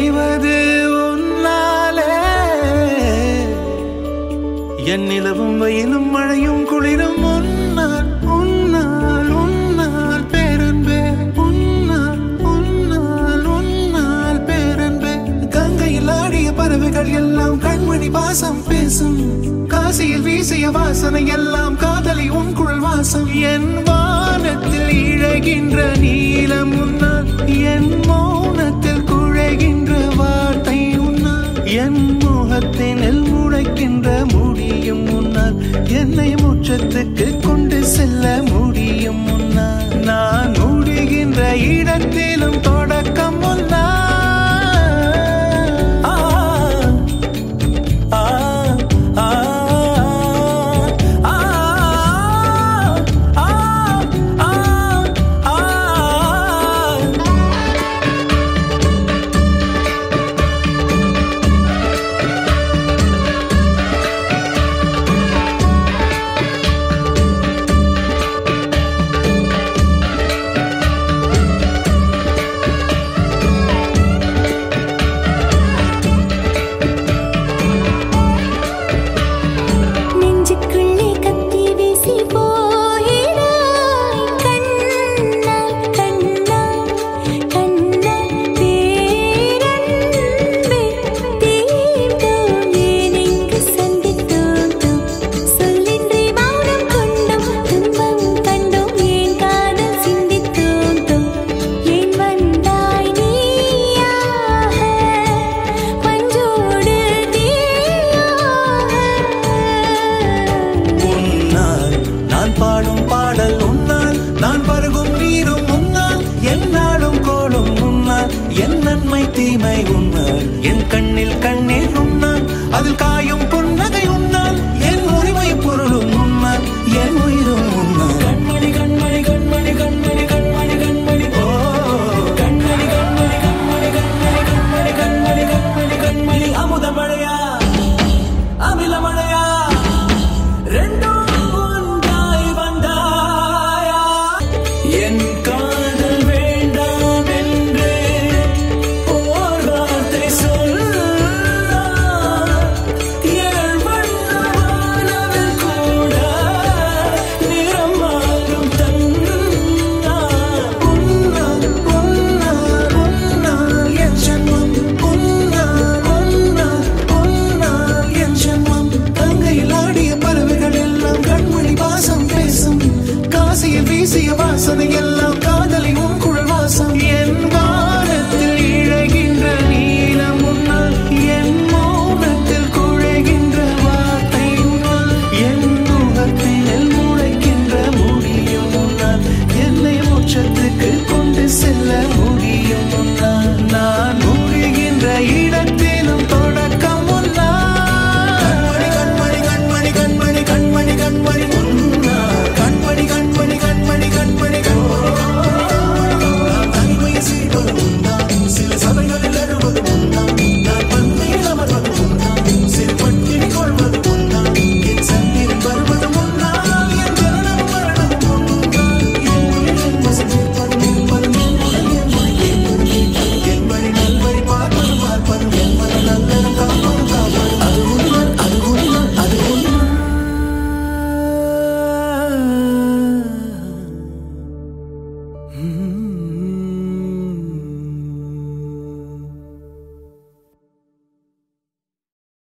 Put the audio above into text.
நினைவது உன்னாலே என் நிலவும் வெயிலும் மழையும் குளிரும் உன்னால் உன்னால் உன்னால் பேரன்பே உன்னால் உன்னால் உன்னால் பேரன்பே கங்கையில் ஆடிய பறவைகள் எல்லாம் கண்மணி பாசம் பேசும் காசியில் வீசிய வாசனை எல்லாம் காதலி உன் குழல் வாசம் என் வானத்தில் இழகின்ற நீலம் உன்னால் என் மௌனத்தில் குழைகின்ற வார்த்தை உன்னால் என் முகத்தினில் முளைக்கின்ற முடியும் உன்னால் என்னை முற்றத்துக்கு